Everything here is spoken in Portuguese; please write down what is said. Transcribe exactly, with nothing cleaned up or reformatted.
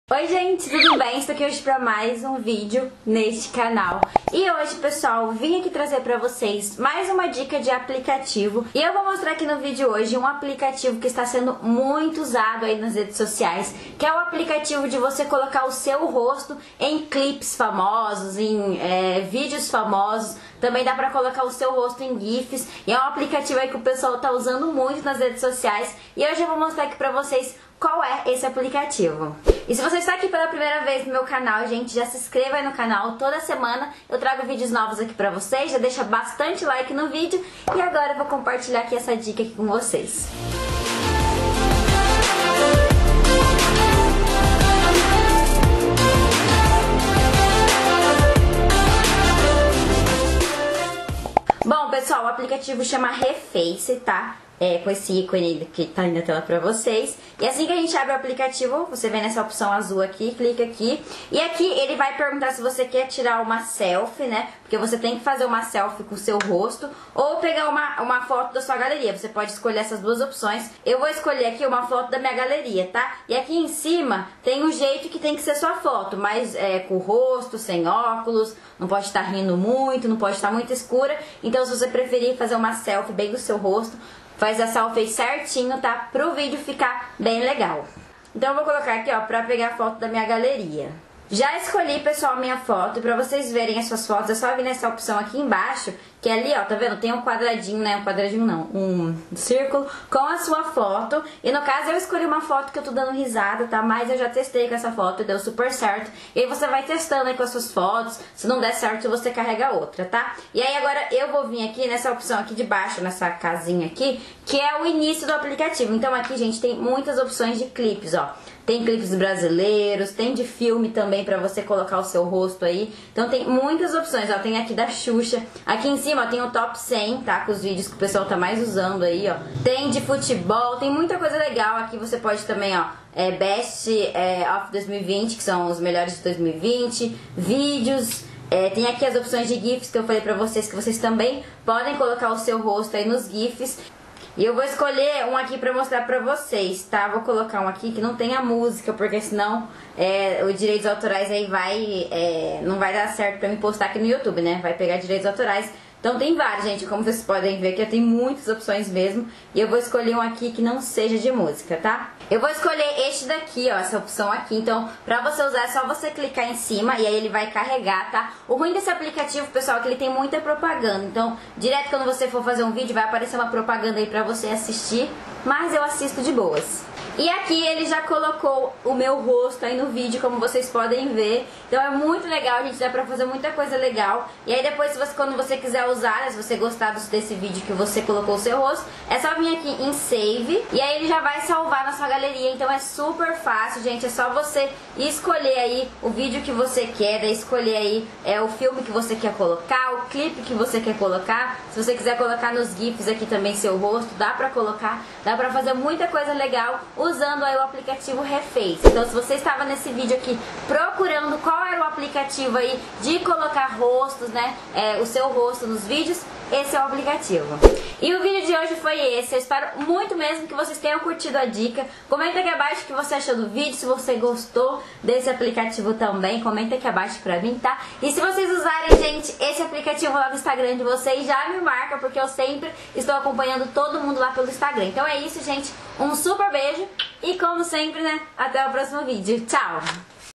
Oi gente, tudo bem? Estou aqui hoje para mais um vídeo neste canal. E hoje, pessoal, vim aqui trazer para vocês mais uma dica de aplicativo. E eu vou mostrar aqui no vídeo hoje um aplicativo que está sendo muito usado aí nas redes sociais, que é o aplicativo de você colocar o seu rosto em clipes famosos, em é, vídeos famosos. Também dá para colocar o seu rosto em GIFs. E é um aplicativo aí que o pessoal está usando muito nas redes sociais. E hoje eu vou mostrar aqui para vocês qual é esse aplicativo. E se você está aqui pela primeira vez no meu canal, gente, já se inscreva aí no canal. Toda semana eu trago vídeos novos aqui pra vocês. Já deixa bastante like no vídeo. E agora eu vou compartilhar aqui essa dica aqui com vocês. Bom, pessoal, o aplicativo chama Reface, tá? É, com esse ícone que tá aí na tela pra vocês. E assim que a gente abre o aplicativo, você vem nessa opção azul aqui, clica aqui. E aqui ele vai perguntar se você quer tirar uma selfie, né? Porque você tem que fazer uma selfie com o seu rosto ou pegar uma, uma foto da sua galeria. Você pode escolher essas duas opções. Eu vou escolher aqui uma foto da minha galeria, tá? E aqui em cima tem o jeito que tem que ser sua foto, mas é, com o rosto, sem óculos, não pode estar rindo muito, não pode estar muito escura. Então se você preferir fazer uma selfie bem do seu rosto, faz a selfie certinho, tá? Pro vídeo ficar bem legal. Então eu vou colocar aqui, ó, pra pegar a foto da minha galeria. Já escolhi, pessoal, a minha foto. E pra vocês verem as suas fotos, é só vir nessa opção aqui embaixo, que ali, ó, tá vendo? Tem um quadradinho, né? Um quadradinho não, um círculo com a sua foto. E no caso eu escolhi uma foto que eu tô dando risada, tá? Mas eu já testei com essa foto e deu super certo. E aí você vai testando aí com as suas fotos. Se não der certo, você carrega outra, tá? E aí agora eu vou vir aqui nessa opção aqui de baixo, nessa casinha aqui, que é o início do aplicativo. Então aqui, gente, tem muitas opções de clipes, ó. Tem clipes brasileiros, tem de filme também pra você colocar o seu rosto aí. Então tem muitas opções, ó. Tem aqui da Xuxa. Aqui em cima, ó, tem o top cem, tá? Com os vídeos que o pessoal tá mais usando aí, ó. Tem de futebol, tem muita coisa legal. Aqui você pode também, ó, é, Best é, of dois mil e vinte, que são os melhores de dois mil e vinte. Vídeos. É, tem aqui as opções de GIFs que eu falei pra vocês, que vocês também podem colocar o seu rosto aí nos GIFs. E eu vou escolher um aqui pra mostrar pra vocês, tá? Vou colocar um aqui que não tem a música, porque senão é, os direitos autorais aí vai... É, não vai dar certo pra me postar aqui no YouTube, né? Vai pegar direitos autorais. Então tem vários, gente, como vocês podem ver aqui, tem muitas opções mesmo. E eu vou escolher um aqui que não seja de música, tá? Eu vou escolher este daqui, ó, essa opção aqui. Então, pra você usar é só você clicar em cima e aí ele vai carregar, tá? O ruim desse aplicativo, pessoal, é que ele tem muita propaganda. Então, direto quando você for fazer um vídeo, vai aparecer uma propaganda aí pra você assistir. Mas eu assisto de boas. E aqui ele já colocou o meu rosto aí no vídeo, como vocês podem ver. Então é muito legal, gente, dá pra fazer muita coisa legal. E aí depois, se você, quando você quiser usar, né, se você gostar desse vídeo que você colocou o seu rosto, é só vir aqui em Save. E aí ele já vai salvar na sua galeria. Então é super fácil, gente. É só você escolher aí o vídeo que você quer, daí escolher aí é, o filme que você quer colocar, o clipe que você quer colocar. Se você quiser colocar nos GIFs aqui também seu rosto, dá pra colocar. Dá pra fazer muita coisa legal usando aí o aplicativo Reface. Então se você estava nesse vídeo aqui procurando qual era o aplicativo aí de colocar rostos, né, é, o seu rosto nos vídeos, esse é o aplicativo. E o vídeo de hoje foi esse. Eu espero muito mesmo que vocês tenham curtido a dica. Comenta aqui abaixo o que você achou do vídeo, se você gostou desse aplicativo também, comenta aqui abaixo pra mim, tá? E se vocês usarem, gente, esse aplicativo lá no Instagram de vocês, já me marca, porque eu sempre estou acompanhando todo mundo lá pelo Instagram. Então é isso, gente. Um super beijo e como sempre, né, até o próximo vídeo. Tchau!